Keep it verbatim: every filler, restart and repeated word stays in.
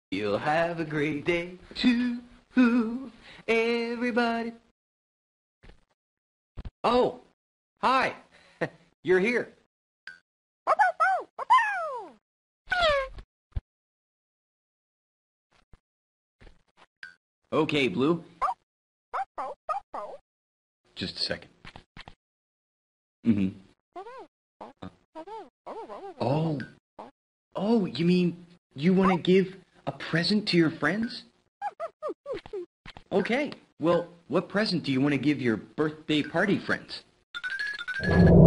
You'll have a great day too, everybody. Oh, hi. You're here. Okay, Blue. Just a second. Mm-hmm. Uh, oh. Oh, you mean you want to give a present to your friends? Okay. Well, what present do you want to give your birthday party friends?